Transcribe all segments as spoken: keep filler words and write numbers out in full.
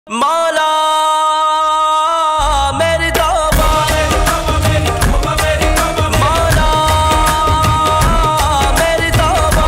मौला मेरी तौबा, मौला मेरी तौबा।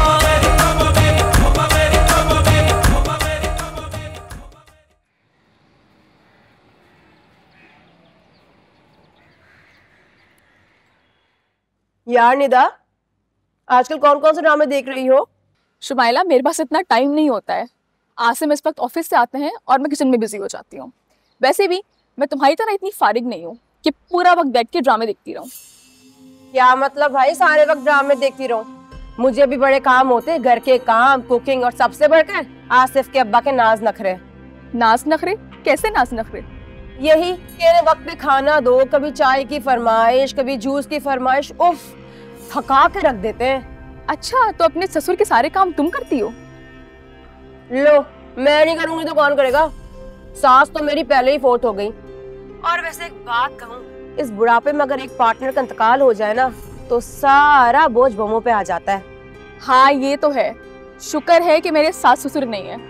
यार निदा, आजकल कौन कौन से ड्रामे देख रही हो? शुमाइला, मेरे पास इतना टाइम नहीं होता है। आसिम इस वक्त ऑफिस से आते हैं और मैं किचन में बिजी हो जाती हूँ। वैसे भी मैं तुम्हारी तरह इतनी फारिग नहीं हूँ कि पूरा वक्त बैठ के ड्रामे देखती रहूँ। क्या मतलब भाई सारे वक्त ड्रामे देखती रहूं? मुझे भी बड़े काम होते, घर के काम, कुकिंग और सबसे बढ़कर आसिफ के अब्बा के नाज नखरे। नाज नखरे? कैसे नाज नखरे? यही कि वक्त पे खाना दो, कभी चाय की फरमाइश, कभी जूस की फरमाइश, उफ थका के रख देते हैं। अच्छा, तो अपने ससुर के सारे काम तुम करती हो? लो, मैं नहीं करूंगी तो कौन करेगा? सास तो मेरी पहले ही फोर्ट हो गई। और वैसे एक बात कहूँ, इस बुढ़ापे में अगर एक पार्टनर का इंतकाल हो जाए ना तो सारा बोझ बमों पे आ जाता है। हाँ ये तो है, शुक्र है कि मेरे सास ससुर नहीं है।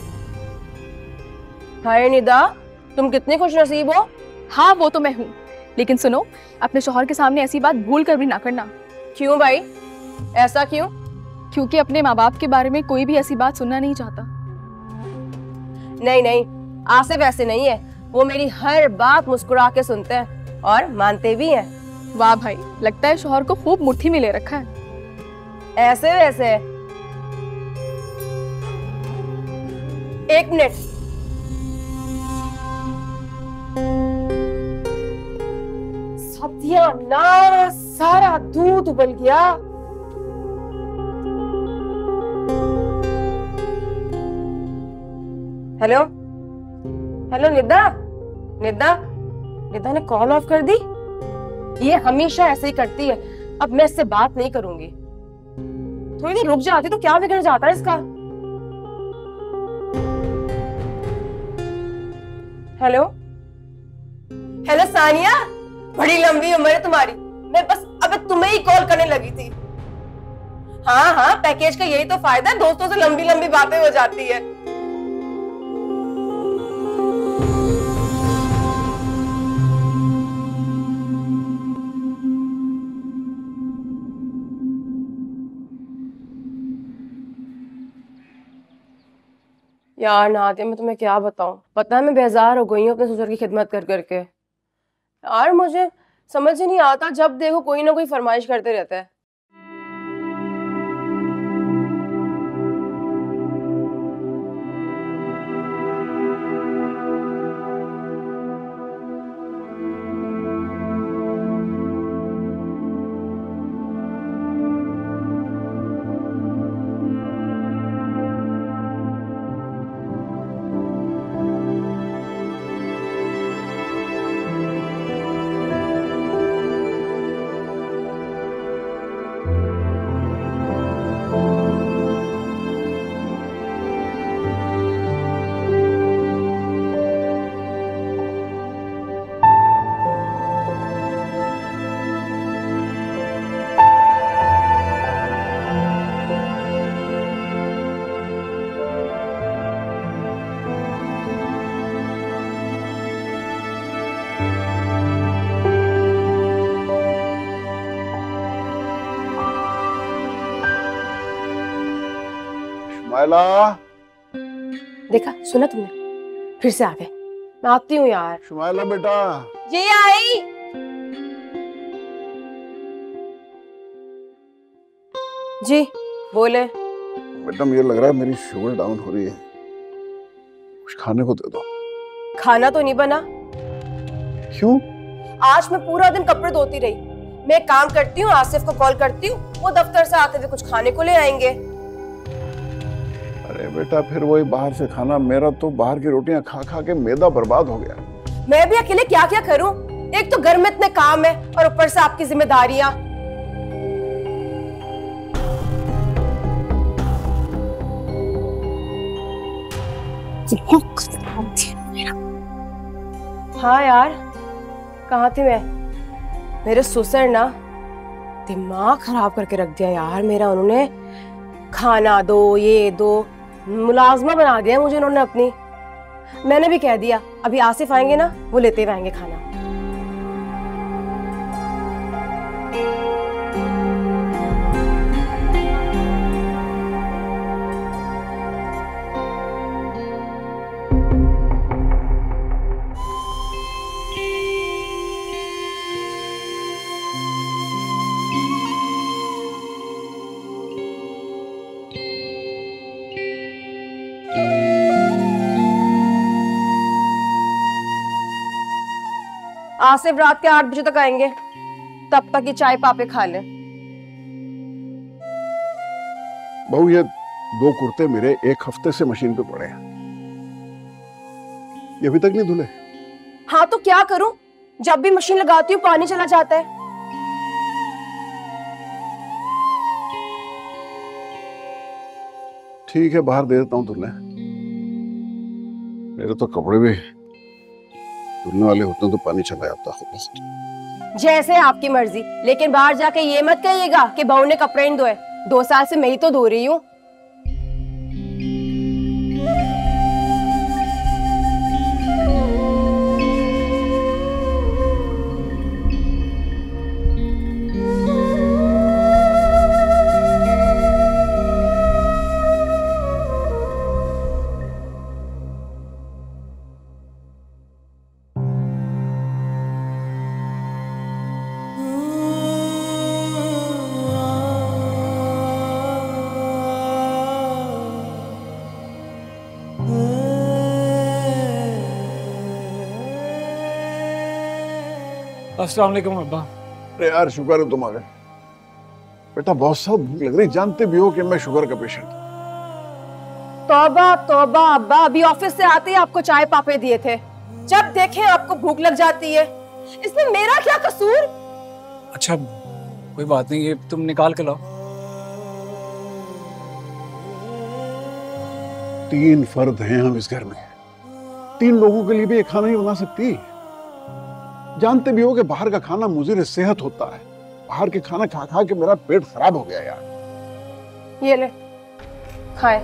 हाय निदा, तुम कितनी खुश नसीब हो। हाँ वो तो मैं हूँ, लेकिन सुनो, अपने शौहर के सामने ऐसी बात भूल कर भी ना करना। क्यों भाई, ऐसा क्यों? क्योंकि अपने माँ बाप के बारे में कोई भी ऐसी बात सुनना नहीं चाहता। नहीं नहीं, आसिफ ऐसे नहीं है, वो मेरी हर बात मुस्कुरा के सुनते हैं और मानते भी हैं। वाह भाई, लगता है शौहर को खूब मुट्ठी में ले रखा है। ऐसे वैसे। एक मिनट, सत्यानाश, सारा दूध उबल गया। हेलो हेलो निदा, निदा निदा ने कॉल ऑफ कर दी। ये हमेशा ऐसे ही करती है। अब मैं इससे बात नहीं करूंगी। थोड़ी देर रुक जाती तो क्या बिगड़ जाता है इसका। हेलो हेलो सानिया, बड़ी लंबी उम्र है तुम्हारी। मैं बस अब तुम्हें ही कॉल करने लगी थी। हाँ हाँ, पैकेज का यही तो फायदा है, दोस्तों से लंबी लंबी बातें हो जाती है। यार नादिया, मैं तुम्हें क्या बताऊं, पता है मैं बेजार हो गई हूँ अपने ससुर की खिदमत कर करके। यार मुझे समझ ही नहीं आता, जब देखो कोई ना कोई फरमाइश करते रहता है। शुमाइला, देखा, सुना तुमने, फिर से आ गए। मैं आती हूँ यार। शुमाइला बेटा। जी आई। जी बोले। बेटा मुझे लग रहा है मेरी शुगर डाउन हो रही है, कुछ खाने को दे दो। खाना तो नहीं बना। क्यों? आज मैं पूरा दिन कपड़े धोती रही। मैं एक काम करती हूँ, आसिफ को कॉल करती हूँ, वो दफ्तर से आते हुए कुछ खाने को ले आएंगे। अरे बेटा फिर वही बाहर से खाना, मेरा तो बाहर की रोटियां खा खा के मैदा बर्बाद हो गया। मैं भी अकेले क्या क्या करूं? एक तो घर में इतने काम है और ऊपर से आपकी जिम्मेदारियां। हाँ यार, कहाँ थी मैं? मेरे ससुर ना दिमाग खराब करके रख दिया यार मेरा। उन्होंने खाना दो, ये दो, मुलाजमा बना दिया मुझे उन्होंने अपनी। मैंने भी कह दिया, अभी आसिफ आएंगे ना, वो लेते हुए आएंगे खाना। आसिफ रात के आठ बजे तक आएंगे, तब तक ये चाय पापे खा ले। बहू ये दो कुर्ते मेरे एक हफ्ते से मशीन पे पड़े हैं, ये अभी तक नहीं धुले। हाँ तो क्या करूं, जब भी मशीन लगाती हूँ पानी चला जाता है। ठीक है, बाहर दे देता हूँ धुलने। मेरे तो कपड़े भी धुलने वाले होते हैं तो पानी चला जाता है। जैसे आपकी मर्जी, लेकिन बाहर जाके ये मत कहिएगा कि बहू ने कपड़े नहीं धोए। दो साल से मैं ही तो धो रही हूँ। अस्सलाम वालेकुम अब्बा। अरे यार शुक्र है तुम आ गए। बेटा बहुत साथ भूख लग रही, जानते भी हो कि मैं शुगर का पेशेंट। तौबा तौबा अब्बा, अभी ऑफिस से आते ही आपको चाय पापे दिए थे। जब देखे आपको भूख लग जाती है, इसमें मेरा क्या कसूर? अच्छा कोई बात नहीं, ये तुम निकाल के लाओ। तीन फर्द हैं हम इस घर में, तीन लोगों के लिए भी ये खाना नहीं बना सकती। जानते भी हो कि बाहर का खाना मुज़िर सेहत होता है। बाहर के खाना खा खा के मेरा पेट खराब हो गया यार। ये ले खाए।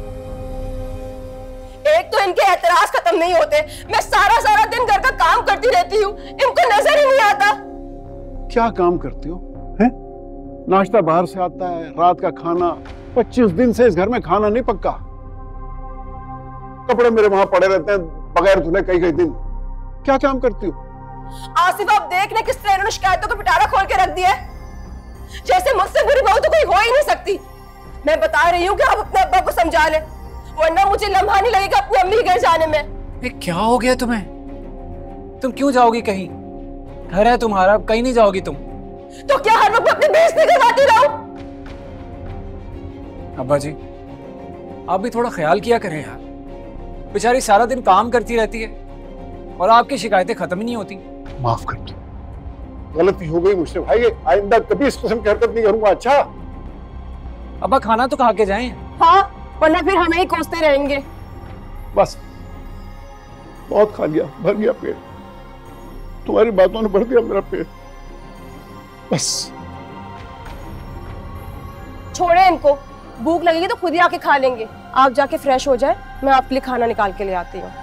एक तो इनके एतराज खत्म नहीं होते। मैं सारा सारा दिन घर का काम करती रहती हूँ, इनको नजर ही नहीं आता। क्या काम करती हो? हैं? नाश्ता बाहर से आता है, रात का खाना। पच्चीस दिन से इस घर में खाना नहीं पक्का। कपड़े मेरे वहां पड़े रहते हैं बगैर धुले कई कई दिन। क्या काम करती हो? आसिफ आप देख ले किस तरह इन्होंने शिकायतों का पिटारा खोल के रख दिया है। जैसे मुझसे बुरी बहू तो कोई हो ही नहीं सकती। मैं बता रही हूँ कि आप अपने अब्बा को समझा ले, वरना मुझे लम्हा नहीं लगेगा अपनी अम्मी के घर जाने में। ये क्या हो गया तुम्हें? तुम क्यों जाओगी कहीं? घर है तुम्हारा, कहीं नहीं जाओगी तुम। तो क्या हर वक्त अपनी बेइज्जती करवाती रहूं? अब्बा जी आप भी थोड़ा ख्याल किया करें यार। बेचारी सारा दिन काम करती रहती है और आपकी शिकायतें खत्म ही नहीं होती। माफ कर दो, गलती हो गई मुझसे भाई। आइंदा कभी इस किस्म की हरकत नहीं करूंगा। अच्छा अब्बा खाना तो खा के जाएं। हाँ, वरना फिर हमें ही कोसते रहेंगे। बस बहुत खा लिया, भर गया पेट। तुम्हारी बातों ने भर दिया मेरा पेट। बस छोड़े इनको, भूख लगेगी तो खुद ही आके खा लेंगे। आप जाके फ्रेश हो जाए, मैं आपके लिए खाना निकाल के ले आती हूँ।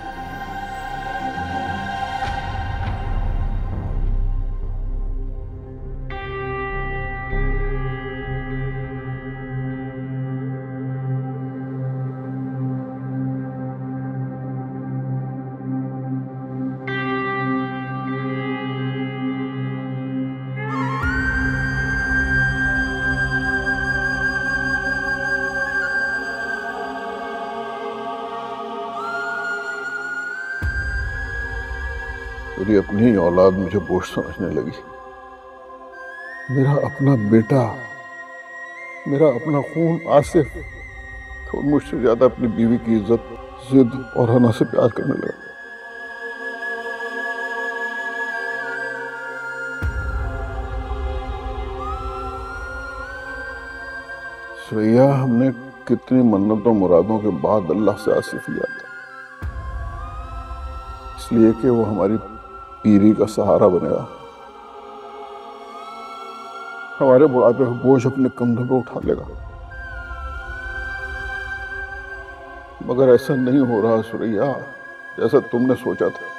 मेरी अपनी औलाद मुझे बोझ समझने लगी। मेरा अपना बेटा, मेरा अपना खून आसिफ तो मुझसे ज्यादा अपनी बीवी की इज्जत, जिद और हना से प्यार करने लगा। सुरैया, हमने कितनी मन्नतों मुरादों के बाद अल्लाह से आसिफ लिया था, इसलिए कि वो हमारी पीरी का सहारा बनेगा, हमारे बुढ़ापे का बोझ अपने कंधों पे उठा लेगा। मगर ऐसा नहीं हो रहा सुरैया, जैसा तुमने सोचा था।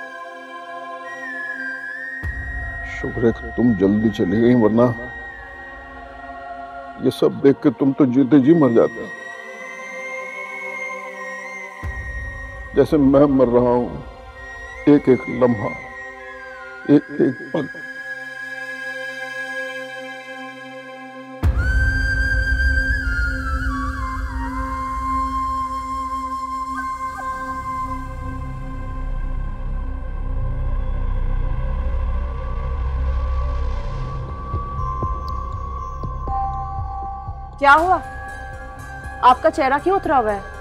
शुक्र है कि तुम जल्दी चली गई, वरना ये सब देख के तुम तो जीते जी मर जाते। जैसे मैं मर रहा हूं, एक एक लम्हा, एक एक पल। क्या हुआ? आपका चेहरा क्यों उतरा हुआ है?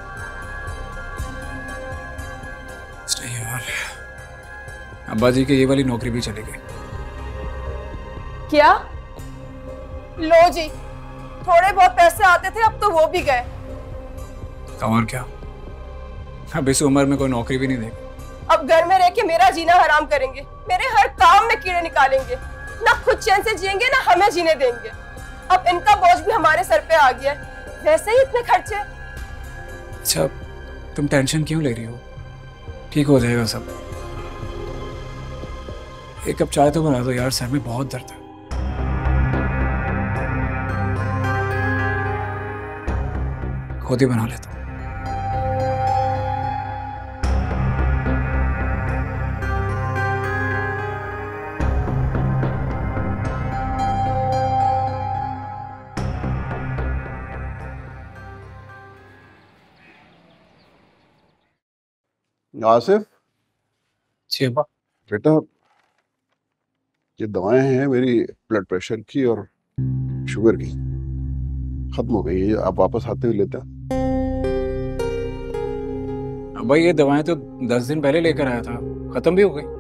नहीं यार, अब्बा जी की ये वाली नौकरी भी चली गई। क्या? लो जी, थोड़े बहुत पैसे आते थे, अब तो वो भी गए। और क्या, अब इस उम्र में कोई नौकरी भी नहीं देगी। अब घर में रह के मेरा जीना हराम करेंगे, मेरे हर काम में कीड़े निकालेंगे, ना खुद चैन से जिएंगे ना हमें जीने देंगे। अब इनका बोझ भी हमारे सर पे आ गया है, वैसे ही इतने खर्चे। अच्छा, तुम टेंशन क्यों ले रही हो? ठीक हो जाएगा सब। एक कप चाय तो बना दो यार, सर में बहुत दर्द है। खुद ही बना लेता हूँ। आसिफ, जी अब्बा। बेटा ये दवाएं हैं मेरी ब्लड प्रेशर की और शुगर की, खत्म हो गई है, आप वापस आते हुए लेते हैं। अब्बा ये दवाएं तो दस दिन पहले लेकर आया था, खत्म भी हो गई।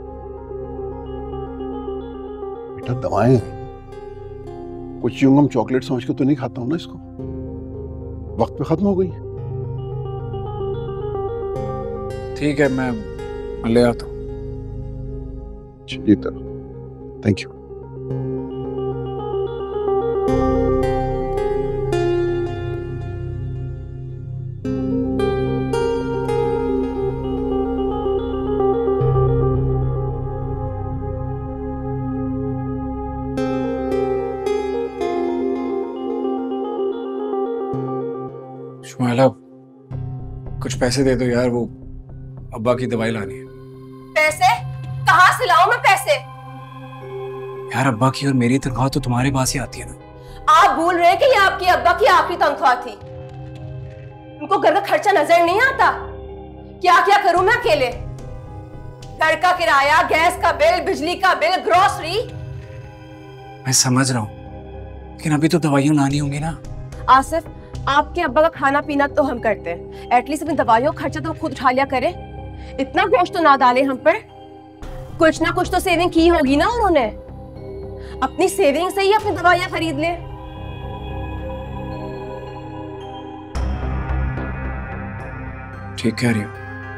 बेटा दवाएं हैं, कुछ च्युइंगम चॉकलेट समझ के तो नहीं खाता हूं ना इसको, वक्त पे खत्म हो गई। ठीक है, मैं मैं ले आता हूँ। जी तरह, थैंक यू। शुमाइला, कुछ पैसे दे दो यार, वो अब्बा की दवाई लानी है। पैसे? कहाँ से लाऊं मैं पैसे? यार अब्बा की और मेरी तनख्वाह तो तुम्हारे पास ही आती है ना। आप भूल रहे हैं कि ये आपके अब्बा की आखिरी तनख्वाह थी। उनको घर का खर्चा नजर नहीं आता? क्या क्या करूं मैं अकेले? घर का किराया, गैस का बिल, बिजली का बिल, ग्रोसरी। मैं समझ रहा हूँ, लेकिन अभी तो दवाइयाँ लानी होंगी ना। आसिफ, आपके अब्बा का खाना पीना तो हम करते हैं, एटलीस्ट अपनी दवाइयों का खर्चा तो खुद उठा लिया करें। इतना बोझ तो ना डाले हम पर। कुछ ना कुछ तो सेविंग की होगी ना उन्होंने, अपनी सेविंग से ही अपनी दवाइयां खरीद ले। ठीक कह रही हो।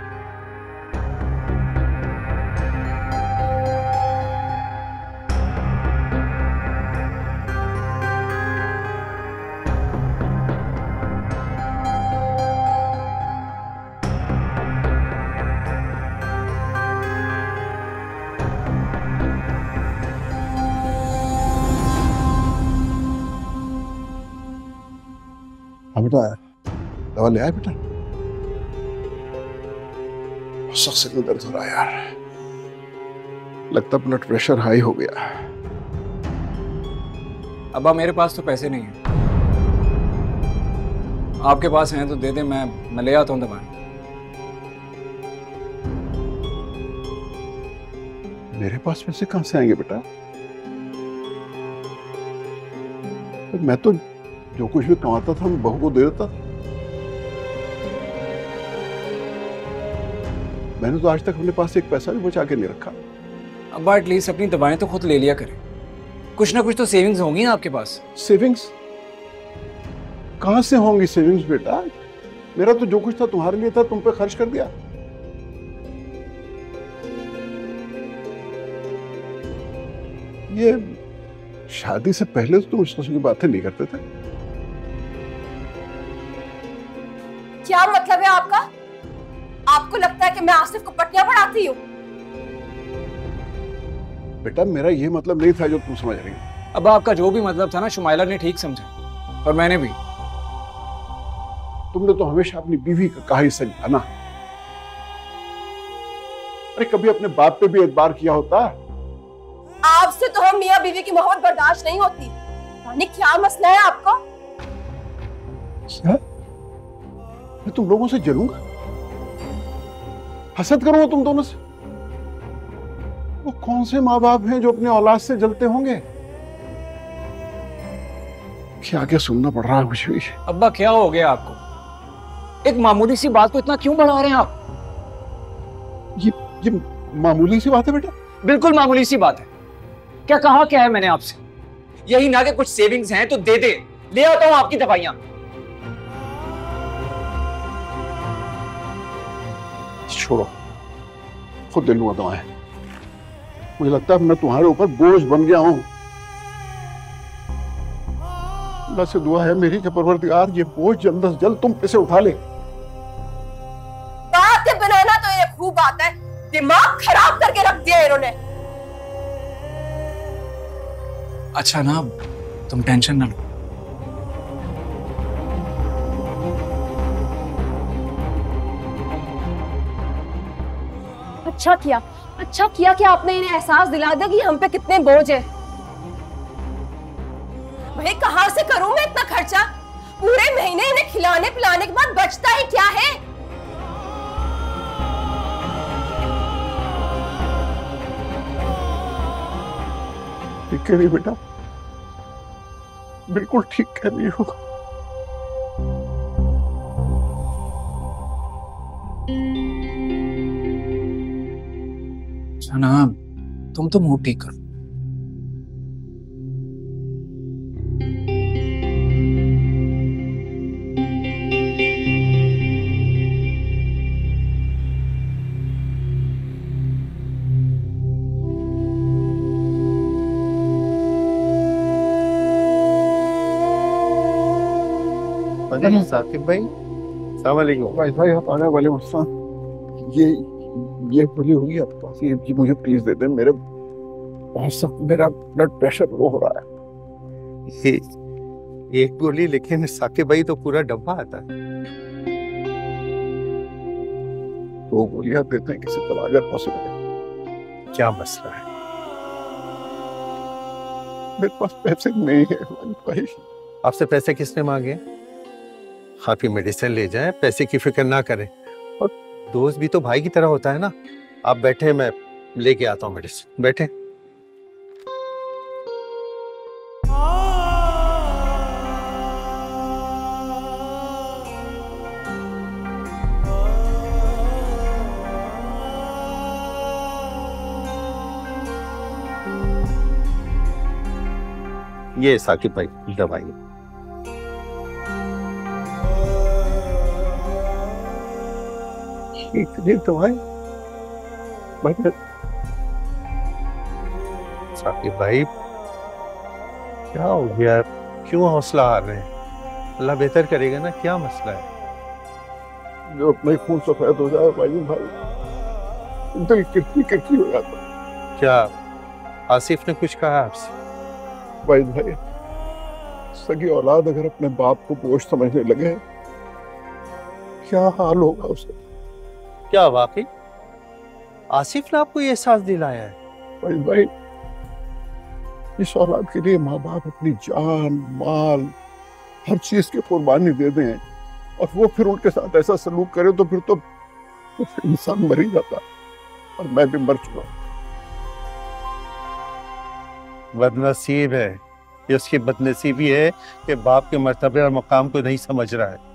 हाँ बेटा, दवा ले आए बेटा? सख्त सिर में दर्द हो रहा है यार, लगता ब्लड प्रेशर हाई हो गया। अब्बा मेरे पास तो पैसे नहीं है, आपके पास हैं तो दे दे, मैं मैं ले आता हूँ दवाएं। मेरे पास पैसे कहां से आएंगे बेटा? मैं तो जो कुछ भी कमाता था मैं बहू को दे देता। मैंने तो आज तक अपने पास एक पैसा भी बचा के नहीं रखा। अब्बा एटलीस्ट अपनी दवाएं तो खुद ले लिया करें, कुछ ना कुछ तो सेविंग्स होंगी ना आपके पास। सेविंग्स कहां से होंगी सेविंग्स बेटा? मेरा तो जो कुछ था तुम्हारे लिए था, तुम पे खर्च कर दिया। ये शादी से पहले तो तुम इस तरह की बातें नहीं करते थे। क्या मतलब है आपका? आप आपको लगता है कि मैं आसिफ को पट्टियां पढ़ाती हूँ? बेटा मेरा ये मतलब नहीं था जो तुम समझ रही हो। अब आपका जो भी मतलब था ना, शुमाइला ने ठीक समझा और मैंने भी। तुमने तो हमेशा अपनी बीवी का कहा ही सच ना। अरे कभी अपने बाप पे भी एतबार किया होता? आपसे तो हम मियाँ बीवी की मोहब्बत बर्दाश्त नहीं होती। यानी क्या मसला है आपका? क्या? मैं तुम लोगों से जलूंगा, हसद करूंगा तुम दोनों से? वो कौन से माँ बाप हैं जो अपने औलाद से जलते होंगे? क्या क्या सुनना पड़ रहा है मुझे भी। अब्बा क्या हो गया आपको? एक मामूली सी बात को इतना क्यों बढ़ा रहे हैं आप? ये ये मामूली सी बात है बेटा? बिल्कुल मामूली सी बात है। क्या कहा क्या है मैंने आपसे? यही ना कि कुछ सेविंग्स हैं तो दे दे, ले आता हूं आपकी दवाइयां। छोड़ो, खुद ले लूंगा दवाएं। मुझे लगता है मैं तुम्हारे ऊपर बोझ बन गया हूं। अल्लाह से दुआ है मेरी कि परवरदिगार ये बोझ जल्द से जल्द तुम पे से उठा ले। बातें बनाना तो ये खूब बात है, दिमाग खराब करके रख दिया इन्होंने। अच्छा ना, तुम टेंशन ना लो। अच्छा किया, अच्छा किया कि आपने इन्हें एहसास दिला दिया कि हम पे कितने बोझ है। भाई कहां से करूं मैं इतना खर्चा? पूरे महीने इन्हें खिलाने पिलाने के बाद बचता ही क्या है? ठीक कह रही बेटा, बिल्कुल ठीक कह रही हो। जनाब, तुम तो मुंह ठीक करो। साकिब भाई, अस्सलाम वालेकुम। भाई भाई आप आने वाले मुस्तान, ये ये गोली होगी आपके पास? ये, ये मुझे प्लीज दे दे, मेरे बहुत सख्त मेरा ब्लड प्रेशर लो हो रहा है। ये एक गोली, लेकिन साकिब भाई तो पूरा डब्बा आता है। दो गोलियां देते हैं किसी तरह अगर पॉसिबल है। क्या मसला है? मेरे पास पैसे नहीं है भाई। आपसे पैसे किसने मांगे? आप ही मेडिसिन ले जाएं, पैसे की फिक्र ना करें। और दोस्त भी तो भाई की तरह होता है ना। आप बैठे, मैं लेके आता हूँ मेडिसिन। बैठे। ये साकिब भाई दवाई। ये दवाई भाई। साकिब भाई क्या हो गया? क्यों हौसला हार रहे हैं? अल्लाह बेहतर करेगा ना। क्या मसला है? जो अपना ही खून सफेद हो जाए भाई भाई दिल कितनी कितनी हो जाता। क्या आसिफ ने कुछ कहा आपसे? भाई भाई सगी औलाद अगर अपने बाप को बोझ समझने लगे, क्या हाल होगा उसका? क्या वाकई आसिफ ने आपको ये एहसास दिलाया है? भाई भाई इस औलाद के लिए माँ बाप अपनी जान माल हर चीज की कुर्बानी दे दें और वो फिर उनके साथ ऐसा सलूक करे तो फिर तो, तो फिर इंसान मर ही जाता। और मैं भी मर चुका। बदनसीब है ये, उसकी बदनसीबी है कि बाप के मर्तबे और मकाम को नहीं समझ रहा है।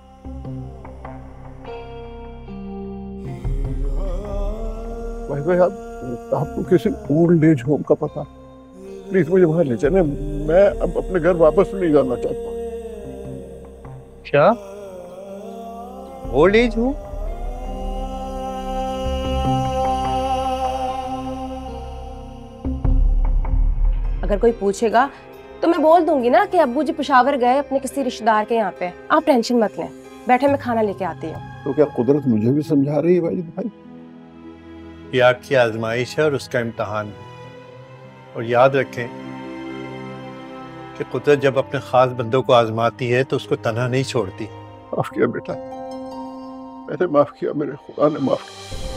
भाई भाई आप आपको किसी ओल्ड एज होम का पता? प्लीज मुझे वहां ले चले। मैं अब अपने घर वापस नहीं जाना चाहता। क्या ओल्ड एज हो? अगर कोई पूछेगा तो मैं बोल दूंगी ना कि अब्बू जी पेशावर गए अपने किसी रिश्तेदार के यहाँ पे। आप टेंशन मत लें। बैठे मैं खाना लेके आती हूँ। तो क्या कुदरत मुझे भी समझा रही है वाजिद भाई? ये आपकी आजमाइश है और उसका इम्तहान है। और याद रखें कि कुदरत जब अपने खास बंदों को आजमाती है तो उसको तन्हा नहीं छोड़ती। माफ किया बेटा, मैंने माफ किया, मेरे खुदा ने माफ किया।